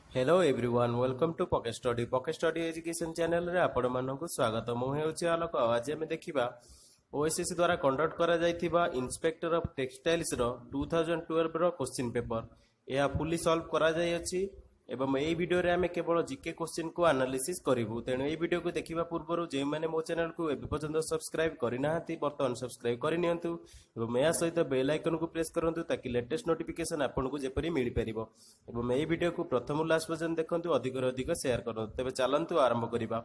Hello everyone welcome to pocket study education channel रे आपण मानक स्वागत मु हेउची आलोक आज आम देखा ओएसएससी द्वारा कंडक्ट करा जायथिबा इंस्पेक्टर ऑफ टेक्सटाइल्स रो 2012 रो क्वेश्चन पेपर यह फुली सॉल्व करा जाय अछि एवं एई वीडियो रे आमे केवल जीके क्वेश्चन को एनालिसिस करिवु तेणु एई वीडियो को देखिबा पूर्व जे माने मो चैनल को एबे पर्यंत सब्सक्राइब करिनाहांती बर्तमान सब्सक्राइब करिनियंतु एवं या सहित बेल आइकन को प्रेस करंतु ताकि लेटेस्ट नोटिफिकेशन आपनको जेपरि मिलि परिबो एवं एई वीडियो को प्रथम लास्ट पर्यंत देखंतु अधिक रे अधिक शेयर करंतु तबे चलंतु आरंभ करिबा।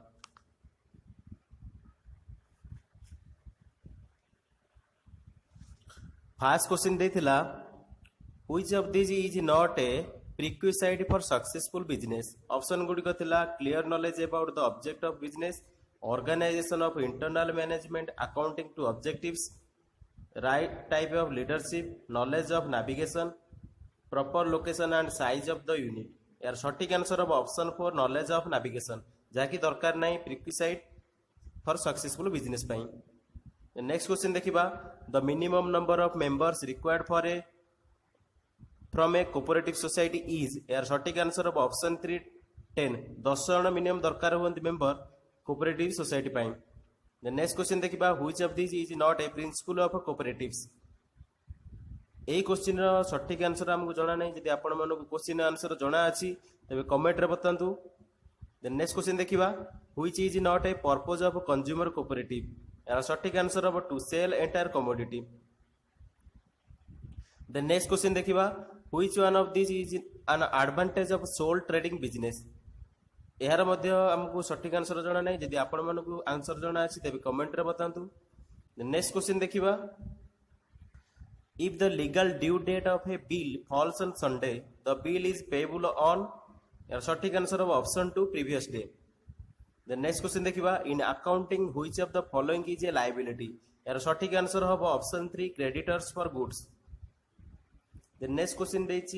फर्स्ट क्वेश्चन देथिला which of this is not a prerequisite for successful business. Option गुडी थिला clear knowledge about the object of business, organisation of internal management accounting to objectives, right type of leadership, knowledge of navigation, proper location and size of the unit. यार सटीक answer of option 4 knowledge of navigation जाकी दरकार नाही prerequisite for successful business पई। Next question देखिबा the minimum number of members required for a from a cooperative society is. यार सटीक answer of option 3 10 10 जन मिनिमम दरकार होंती मेंबर कोऑपरेटिव सोसाइटी पई। द नेक्स्ट क्वेश्चन देखिबा which of this is not a principle of cooperatives. एई question रो सटीक आंसर हमकु जणा नै जदि आपण मानको क्वेश्चन आंसर जणा अछि तबे कमेंट रे बतांतु। द नेक्स्ट क्वेश्चन देखिबा which is not a purpose of consumer cooperative. यार सटीक answer of to sell entire commodity. The next question देखिबा which one of this is an advantage of sole trading business. यार मध्य हमकु सटीक answer जणा नै जदि आपण मानको आंसर जणा अछि तबे कमेंट रे बतांतु। द नेक्स्ट क्वेश्चन देखिबा if the legal due date of a bill falls on Sunday the bill is payable on. यार सटीक answer of option 2 previous day. The next question देखिबा in accounting which of the following is a liability. यार सटीक answer होबो option 3 creditors for goods. The next question देछि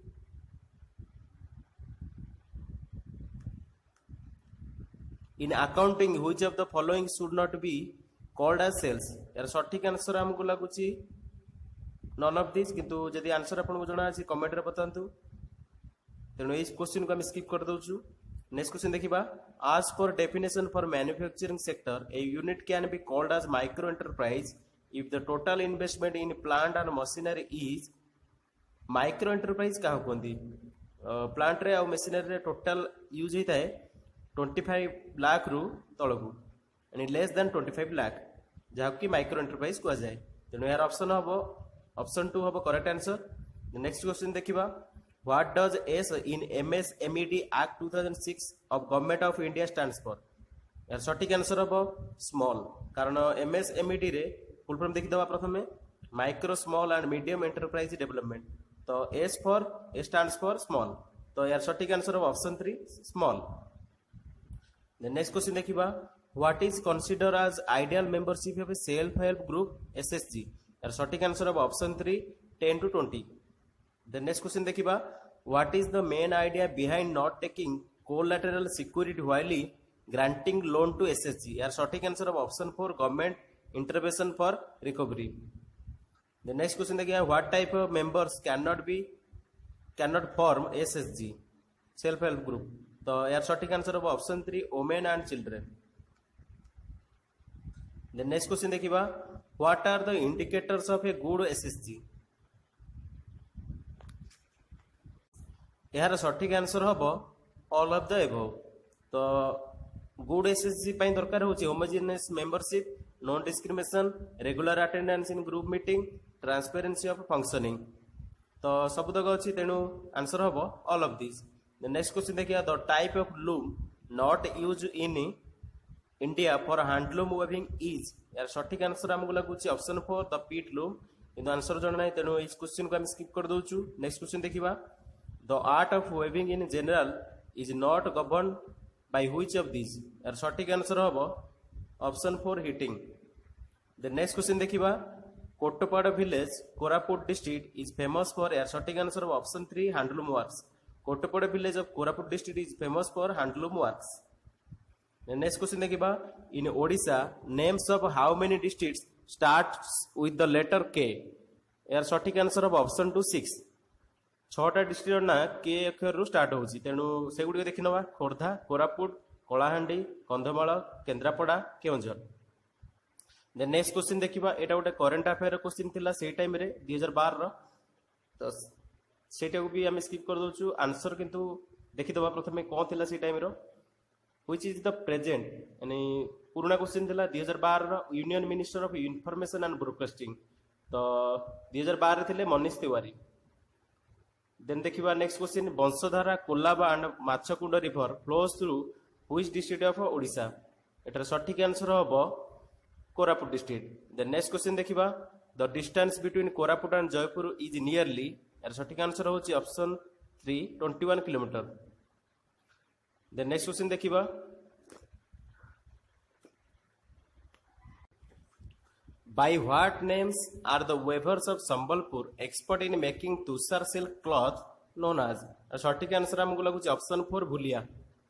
in accounting which of the following should not be called as sales. यार सटीक answer हमको लागुची none of this किंतु जदि answer आपन को जणा अछि कमेंट रे बतांतु तेनो इस क्वेश्चन को हम स्किप कर दोछु। नेक्स्ट क्वेश्चन देखिबा as per definition for manufacturing sector a unit can be called as micro enterprise if the total investment in plant and machinery is। Micro enterprise क्या कहते प्लांट रे आ मशीनरी रे टोटल यूज होता है 25 लाख रु तलकू एंड लेस देन 25 लाख जहाँ की माइक्रो एंटरप्राइज कह जाए तेणु यार ऑप्शन हम ऑप्शन 2 हम करेक्ट आंसर। नेक्स्ट क्वेश्चन देखिबा what does S in MSMED act 2006 of government of India stands for. यार सटीक आंसर हम स्मॉल कारण एमएसएमईडी रे फुल फॉर्म देखि दबा प्रथमे micro small and medium enterprise development तो एस स्टैंड्स फॉर स्मॉल तो यार सटीक answer of option 3 small. Next question देखिबा what is consider as ideal membership of a self help group SHG. यार सटीक answer of option 3 10 to 20। The next question देखिबा what is the main idea behind not taking collateral security while granting loan to SHG. यार सटीक answer of option 4 government intervention for recovery. The next question देखिए what type of members cannot form SSG self help group तो यार सटीक answer of option 3 women and children। The next question देखिबा what are the indicators of a good SSG। यार सटीक answer होबो all of the above तो good SSG पई दरकार होची homogeneous membership, non discrimination, regular attendance in group meeting, transparency of functioning तो सब तक अछि तेनु आंसर होबो all of this. The next question देखिया the type of loom not use in India for handloom weaving is. यार सटीक answer हमको लागुची ऑप्शन 4 द पीट लूम किंतु आंसर जण नै तेनु इस क्वेश्चन को हम स्किप कर दोछु। नेक्स्ट क्वेश्चन देखिबा the art of weaving in general is not govern by which of these। यार सटीक आंसर होबो option 4 heating. The next question देखिबा Kotpad village Koraput district is famous for. यार सटीक answer of option 3 handloom works. Kotpad village of Koraput district is famous for handloom works. Next question देखिबा in Odisha names of how many districts starts with the letter K. यार सटीक answer of option 2 6। छटा district ना के अक्षर start होची तेणु सेगुडी देखि नवा Khordha Koraput Kalahandi Kandhamal Kendrapara Keonjhar. Then next question देखिबा एटा गोटे करंट अफेयर क्वेश्चन थिला सेही टाइम रे 2012 रो तो सेटा को भी हम स्किप कर दोछु आंसर किंतु देखि दबा प्रथमे कोन थिला सेही टाइम रो व्हिच इज द प्रेजेंट यानी पुराना क्वेश्चन थिला 2012 रो union minister of information and broadcasting तो 2012 थिले मनीष तिवारी। देन देखिबा next question Vansadhara Kolab and Machkund river flows through which district of Odisha एटार सठिक आंसर हबो Koraput district. Then next question देखिबा the distance between Koraput and Jeypore is nearly यार सठिक आंसर होची option 3 21 kilometre. Then next question देखिबा by what names are the weavers of Sambalpur expert in making tussar silk cloth known as सठिक answer हमको लगुच option 4 भूलिया।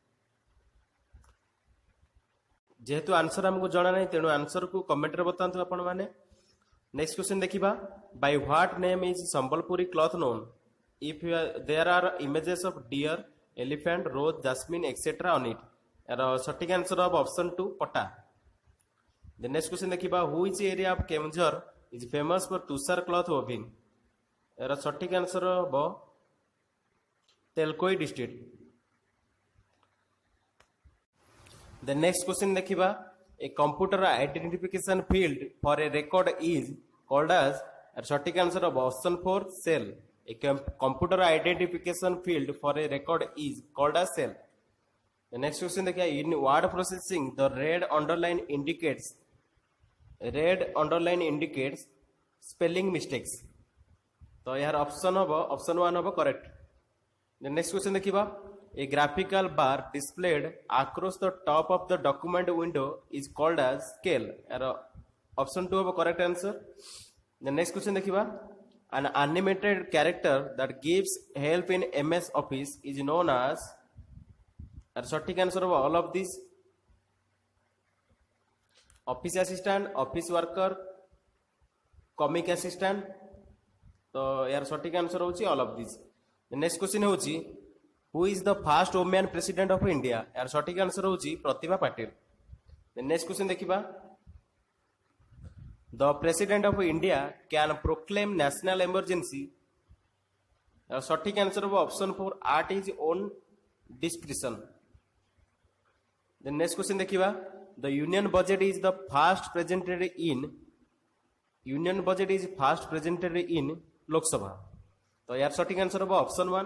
जेहेतु आंसर हमको जाना नहीं तेणु आंसर को कमेंट रे बतांतु आपण माने। नेक्स्ट क्वेश्चन देखिबा by what name is Sambalpuri cloth known if there are images of deer elephant rose jasmine etc on it यार सठिक आंसर ऑफ ऑप्शन 2 पटा। The next question देखिबा which area of Keonjhar is famous for Tushar cloth weaving यार सठिक answer हबो Telkoi district. The next question देखिबा a computer identification field for a record is called as यार सठिक आंसर हबो option 4 cell a computer identification field for a record is called as cell। The next question देखिया in word processing the red underline indicates spelling mistakes तो यार option हबो option 1 हबो correct. The next question देखिबा a graphical bar displayed across the top of the document window is called as scale यार option 2 हबो correct answer. The next question देखिबा an animated character that gives help in MS Office is known as यार सठिक answer हबो all of this office assistant office worker comic assistant तो यार सठिक answer होची all of this. Next question होची who is the first women president of India यार सठिक आंसर होची प्रतिभा पाटिल। नेक्स्ट क्वेश्चन देखिबा the president of India can proclaim national emergency यार सठिक आंसर हो option 4 art is own description. Next question देखिबा the union budget is first presented in Lok Sabha तो यार सठिक आंसर हो ऑप्शन 1।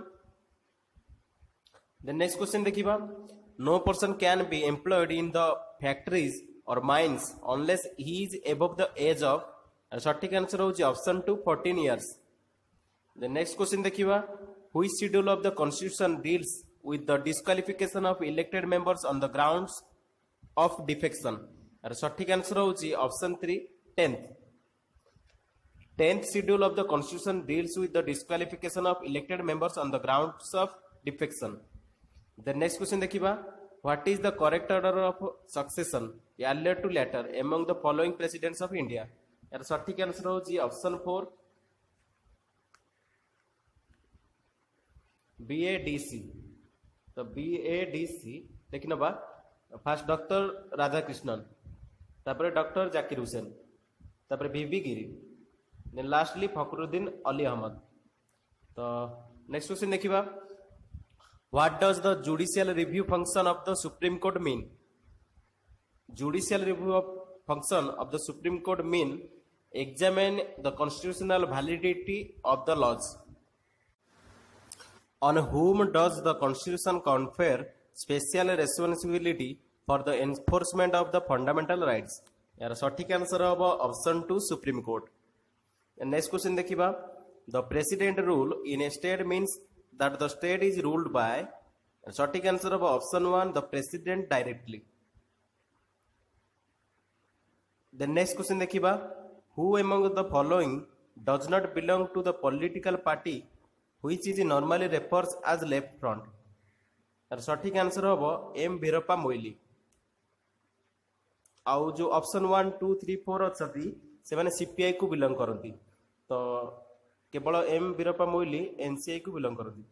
The next question देखिबा no person can be employed in the factories or mines unless he is above the age of सठिक answer होची option 2 14 years। The next question देखिबा which schedule of the constitution deals with the disqualification of elected members on the grounds of defection और सठिक answer होची option 3 10th schedule of the constitution deals with the disqualification of elected members on the grounds of defection। The next question देखिबा what is the correct order of succession earlier to later among the following presidents of India यार सठिक answer होची option 4 BADC तो BADC देखिनबा first doctor Radhakrishnan तापर doctor Zakir Hussain तापर V V Giri then lastly Fakhruddin Ali Ahmed. तो next question देखिबा what does the judicial review function of the supreme court mean judicial review function of the supreme court mean examine the constitutional validity of the laws on whom does the constitution confer special responsibility for the enforcement of the fundamental rights यार सठिक answer हबो option 2 supreme court. Next question देखिबा the president rule in a state means that the state is ruled by सठिक answer हबो option 1 the president directly. The next question देखिबा who among the following does not belong to the political party which is normally refers as left front यार सठिक answer हबो M Veerappa Moily. आउ जो option 1 2 3 4 अछती से माने सीपीआई को बिलोंग करती तो केवल एम वीरप्पा मोइली एनसीआई को बिलोंग करती।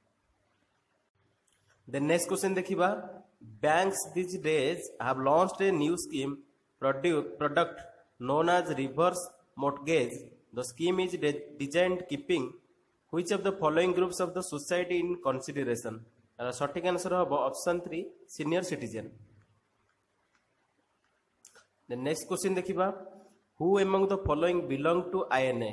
The next question देखिबा, banks these days have launched a new scheme product known as reverse mortgage. The scheme is designed keeping which of the following groups of the society in consideration? सठिक answer हम option 3 senior citizen. The next question देखिबा, who among the following belong to INA?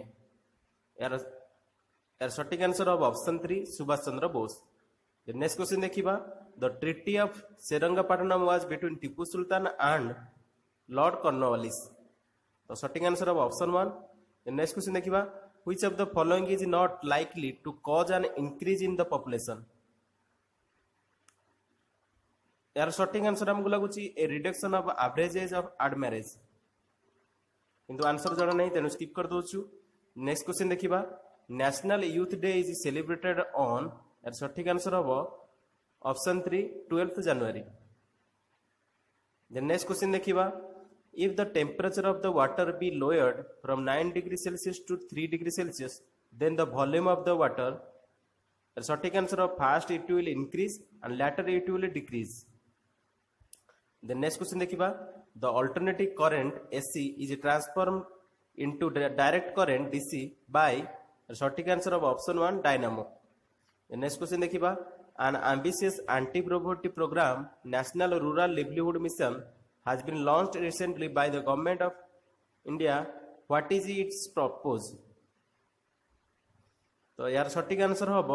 यार सठिक answer हम option 3 Subhash Chandra Bose. The next question देखिबा, the treaty of Seringapatam was between Tipu Sultan and Lord Cornwallis. तो सठिक answer हम option 1। The next question देखिबा, which of the following is not likely to cause an increase in the population? यार सठिक answer हमको लगुची a reduction of average age of at marriage, किंतु answer जणा नहीं तेनु स्किप कर दोछु। नेक्स्ट क्वेश्चन देखिबा, national youth day is celebrated on, यार सठिक आंसर हम option 3 12th January। The next question देखिबा, if the temperature of the water be lowered from 9 degrees Celsius to 3 degrees Celsius, then the volume of the water, सठिक answer of first it will increase and later it will decrease। The next question देखिबा, the alternating current AC is transformed into direct current DC by, सठिक answer of option 1 dynamo। The next question देखिबा, an ambitious anti-poverty program National Rural Livelihood Mission has been launched recently by the government of India. What is its purpose? तो यार सठिक answer हम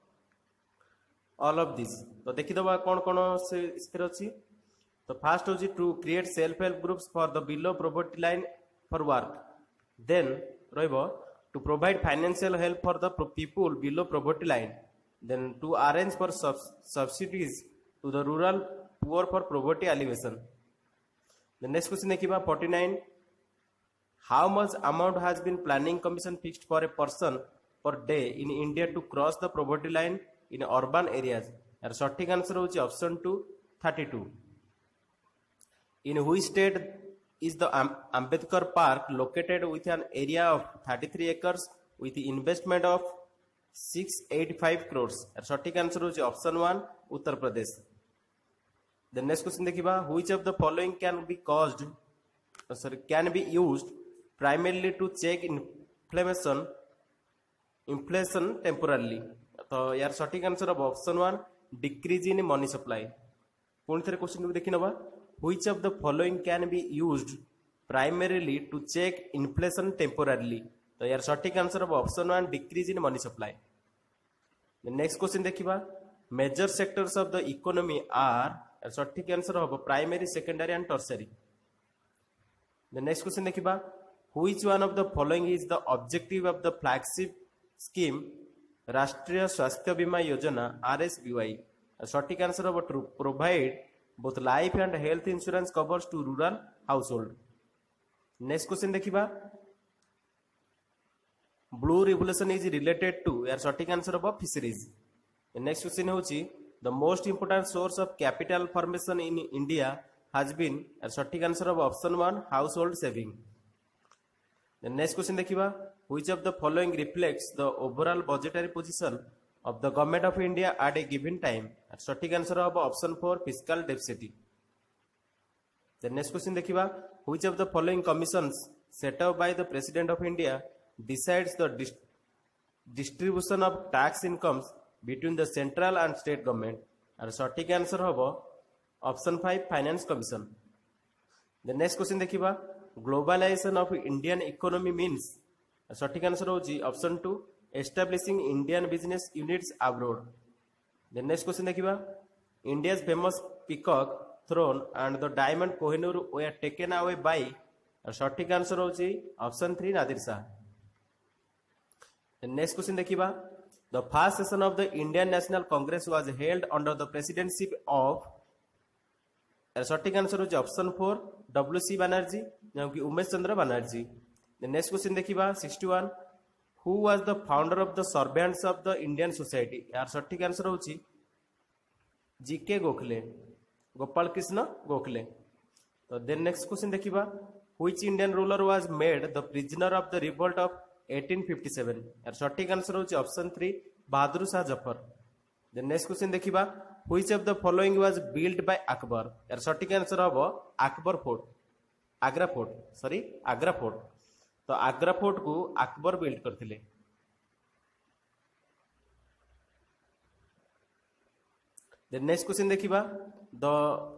all of this. तो देखि दबा कोन कोन से स्थिर अछि। तो फर्स्ट होची to create self help groups for the below poverty line for work, then रहइबो to provide financial help for the people below poverty line, then to arrange for subsidies to the rural poor for poverty elevation. The next question देखिबा 49, how much amount has been planning commission fixed for a person per day in India to cross the poverty line in urban areas? यार सठिक answer होची option 2 32। In which state is the Ambedkar Park located with an area of 33 acres with investment of 685 crores? यार सठिक answer होची option 1 Uttar Pradesh. The next question देखिबा, which of the following can be used primarily to check inflation temporarily? तो यार सठिक answer of option 1 decrease in money supply. पुणी the question को देखि नबा, which of the following can be used primarily to check inflation temporarily? तो यार सठिक answer of option 1 decrease in money supply. The next question देखिबा, major sectors of the economy are, सठिक answer हम primary secondary and tertiary. The next question देखिबा, which one of the following is the objective of the flagship scheme Rashtriya Swasthya Bima Yojana RSBY? सठिक answer हम to provide both life and health insurance covers to rural household. Next question देखिबा, blue revolution is related to, यार सठिक answer हम fisheries. Next question होची, the most important source of capital formation in India has been, सठिक answer of option 1 household saving। The next question देखिबा, which of the following reflects the overall budgetary position of the government of India at a given time? सठिक answer of option 4 fiscal deficit। The next question देखिबा, which of the following commissions set up by the President of India decides the distribution of tax incomes between the central and state government? और सठिक answer हम option 5 finance commission. The next question देखिबा, globalization of Indian economy means, सठिक answer होची option 2 establishing Indian business units abroad. The next question देखिबा, India's famous peacock throne and the diamond Kohinoor were taken away by, और सठिक answer होची option 3 Nadir Shah. The next question देखिबा, the first session of the Indian National Congress was held under the presidency of, सठिक answer होची option 4 WC Banerjee, जबकि उमेश चंद्र Banerjee. The next question देखिबा 61, who was the founder of the servants of the Indian society? यार सठिक answer होची GK Gokhale, Gopal Krishna Gokhale. तो then next question देखिबा, which Indian ruler was made the prisoner of the revolt of 1857 यार सठिक answer होची option 3 Bahadur Shah Zafar. Then next question देखिबा which of the following was build by Akbar यार सठिक आंसर हबो Akbar fort Agra fort sorry Agra fort. तो Agra fort को अकबर बिल्ड करथिले। देन नेक्स्ट क्वेश्चन देखिबा the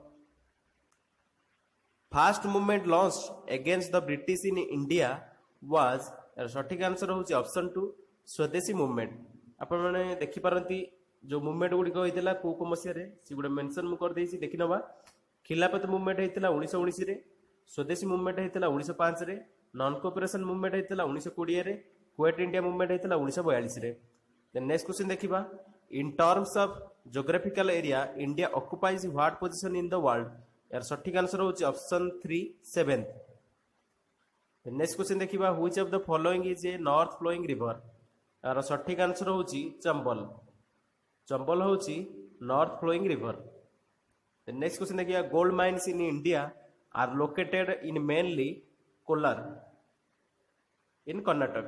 first movement launched against the British in India was यार सठिक आंसर होची ऑप्शन 2 स्वदेशी मूवमेंट। आपण माने देखि पारंती जो मूवमेंट गुडी होइतला को मसिया रे सी गुडे मेंशन मु कर देसी देखि नबा। खिलाफत मूवमेंट हेतिला 1919 रे, स्वदेशी मूवमेंट हेतिला 1905 रे, नॉन कोऑपरेशन मूवमेंट हेतिला 1920 रे, क्वेट इंडिया मूवमेंट हेतिला 1942 रे। देन नेक्स्ट क्वेश्चन देखिबा in terms of geographical area India occupies what position in the world यार सठिक आंसर होची option 3 7th। Then next question देखिबा which of the following is a north flowing river यार सठिक answer होची चंबल। चंबल होची north flowing river. Then next question देखिबा gold mines in India are located in mainly Kolar in Karnataka.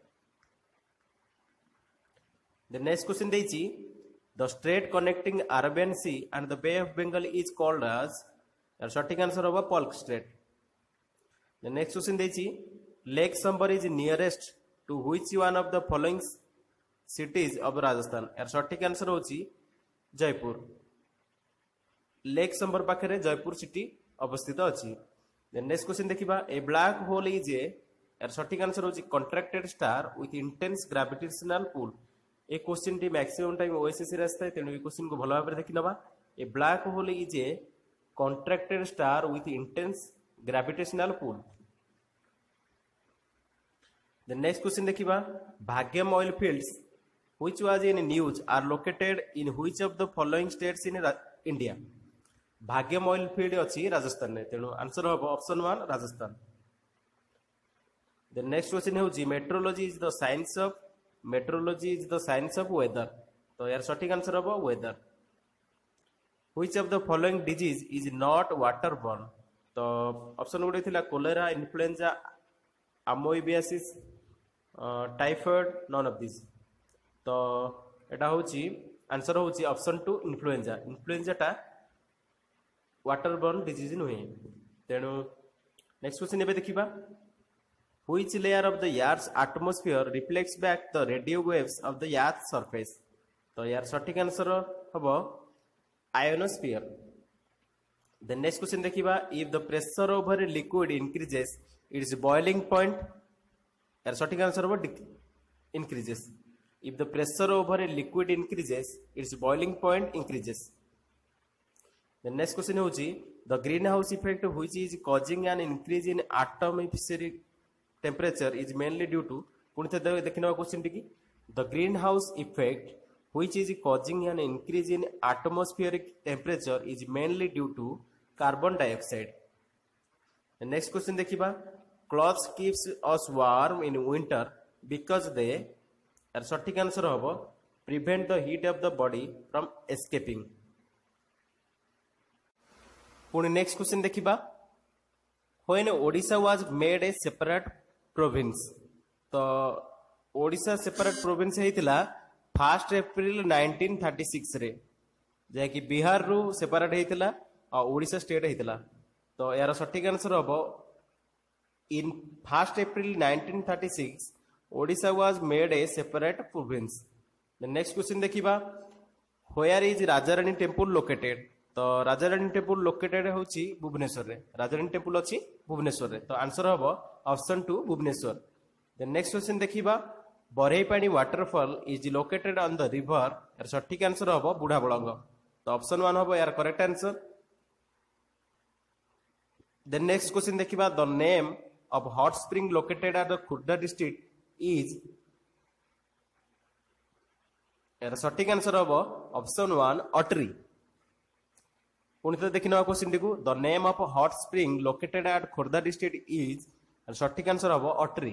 The next question देइछि the strait connecting Arabian Sea and the Bay of Bengal is called as यार सठिक answer होगा Palk strait. The next question देइछि Lake Sambar is nearest to which one of the following cities of Rajasthan यार सठिक answer होछि Jaipur. Lake संबर पाखरे Jaipur city अवस्थित अछि। Then next question देखिबा a black hole is a यार सठिक आंसर होछि contracted star with intense gravitational pull। ए क्वेश्चन टी मैक्सिमम टाइम ओएसएससी रास्ता है तेणु ए क्वेश्चन को भलो भाबरे देखि नबा। A black hole is a contracted star with intense gravitational pull. The next question देखिबा Bhagyam oil fields which was in news are located in which of the following states in India. Bhagyam oil field अछि राजस्थान ने तेणु answer हो option 1 Rajasthan. The next question होछि metrology is the science of metrology is the science of weather. तो यार सठिक answer हो weather. Which of the following disease is not water borne. तो ऑप्शन गुडे थिला cholera influenza amoebiasis typhoid none of this. तो एटा होची आंसर होची ऑप्शन 2 इन्फ्लुएंजा। इन्फ्लुएंजा टा वाटर बॉर्न डिजीज नुहे तेणु नेक्स्ट क्वेश्चन एबे देखिबा Which layer of the Earth's atmosphere reflects back the radio waves of the Earth's surface? तो यार सठिक आंसर हबो ionosphere। The next question देखिबा if the pressure over a liquid increases its boiling point यार सठिक answer हबो increases। If the pressure over a liquid increases its boiling point increases। The next question होची the greenhouse effect which is causing an increase in atmospheric temperature is mainly due to पुणी देखिना question टी the greenhouse effect which is causing an increase in atmospheric temperature is mainly due to carbon dioxide। The next question देखिबा clothes keeps us warm in winter because they यार सठिक answer हबो prevent the heat of the body from escaping। पुणी next question देखिबा when Odisha was made a separate province। तो Odisha separate province हेतिला 1 April 1936 रे जे कि बिहार रु सेपरेट हेतिला और ओडिशा स्टेट हेतिला। तो यार सठिक आंसर हबो in 1 April 1936 Odisha was made a separate province. The next question देखिबा where is Rajarani temple located. तो राजारानी टेंपल लोकेटेड होची भुवनेश्वर रे। राजारानी टेंपल अछि भुवनेश्वर रे। तो आंसर हबो option 2 Bhubaneswar. The next question देखिबा Barehipani waterfall is located on the river यार सठिक आंसर हबो बुढ़ाबळंग। तो ऑप्शन 1 हबो यार correct answer. The next question देखिबा the name of hot spring located at the Khurda district is यार सठिक आंसर हबो ऑप्शन 1 अटरी। पुणी तो देखिना क्वेश्चन टी the name of hot spring located at Khurda district is सठिक आंसर हबो अटरी।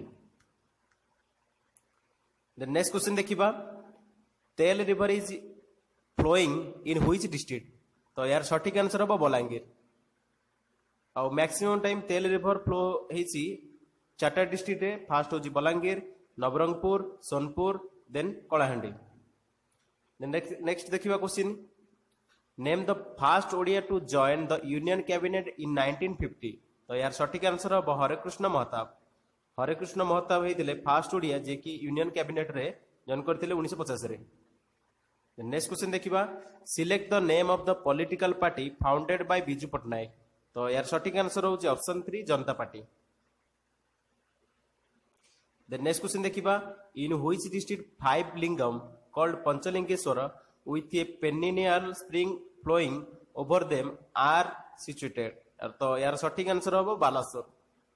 द नेक्स्ट क्वेश्चन देखिबा Tel river is flowing in which district. तो यार सठिक आंसर हबो बलांगीर। और maximum time Tel river flow हेची चारटा डिस्ट्रिक्ट रे। फर्स्ट होची बलांगीर, नवरंगपुर, सोनपुर, देन कलाहांडी। नेक्स्ट देखिबा question, name the first Odia to join the union cabinet in 1950। तो यार सठिक आंसर हम हरेकृष्ण महताब। हरेकृष्ण महताब होते फास्ट ओडिया जे कि यूनियन कैबिनेट रे जॉइन करते 1950 रे। नेक्स्ट क्वेश्चन देखिबा, select the name of the political party founded by Biju Patnaik. तो यार सठिक आंसर होची ऑप्शन 3 जनता पार्टी। देन नेक्स्ट क्वेश्चन देखिबा, in which district 5 lingam called Panchalingeswar with a perennial spring flowing over them are situated. तो यार सठिक आंसर होबो बालासोर।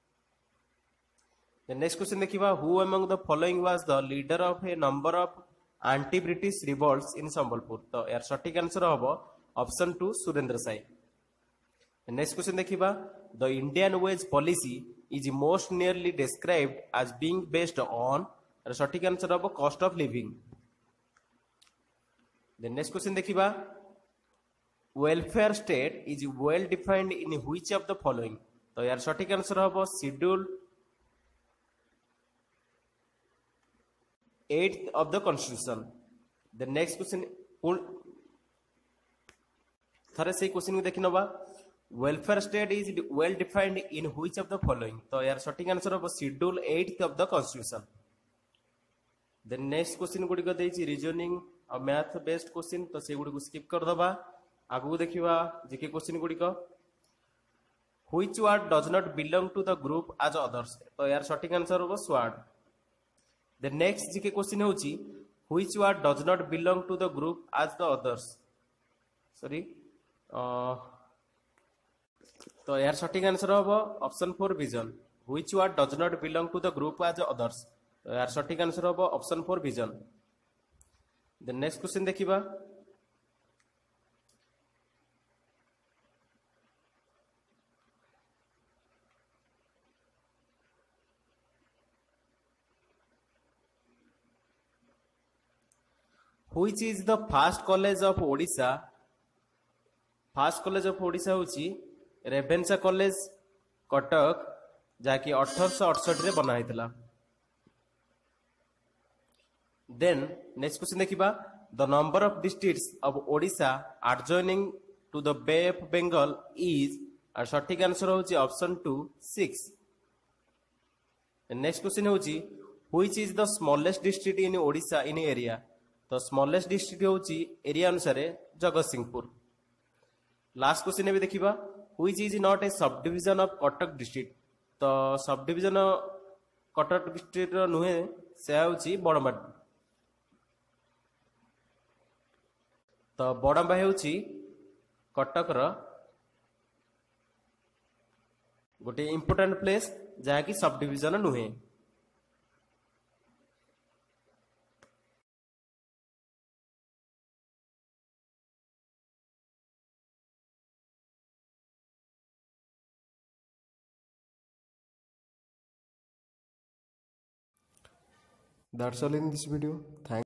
देन नेक्स्ट क्वेश्चन देखिबा, who among the following was the leader of a number of anti British revolts in Sambalpur. तो यार सठिक answer होबो option 2 Surendra Sai. Next question देखिबा, the Indian wage policy is most nearly described as being based on. सठिक answer होबो cost of living. Then next question देखिबा, welfare state is well defined in which of the following. तो यार सठिक answer होबो schedule 8th of the constitution। the next question थरे से question को देखि नबा, welfare state is well defined in which of the following. तो यार सठिक आंसर हो schedule 8th of the constitution। Then next question गुडी को देछि रीजनिंग और मैथ बेस्ड क्वेश्चन, तो से गुडी को स्किप कर दबा। आगु देखिबा जेके क्वेश्चन गुडी को, which word does not belong to the group as others. तो यार सठिक आंसर हो sward. The next GK question होची, which word does not belong to the group as the others। Sorry तो यार सठिक आंसर होबो option 4 vision. which word does not belong to the group as others। तो यार सठिक answer होबो option 4 vision. the next question देखिबा, which is the first college of Odisha। First college of Odisha होची रेभेन्सा कॉलेज कटक, जाकि 1868 रे बना हैतला। देन नेक्स्ट क्वेश्चन देखिबा, the number of districts of Odisha adjoining to the bay of Bengal is. और सठिक answer होची ऑप्शन 2 6। नेक्स्ट क्वेश्चन होची, which is the smallest district in Odisha in area. तो स्मॉलेस्ट डिस्ट्रिक्ट होची एरिया अनुसार जगतसिंहपुर। लास्ट क्वेश्चन भी देखिबा, which is not A sub division of Cuttack district. तो सब डिविजन कटक डिस्ट्रिक्ट नुहे, से होची बड़म्बा। तो बड़म्बा होची कटक रो गोटे इंपोर्टेंट प्लेस जहा कि सब डिविजन नुहे। That's all in this video. Thank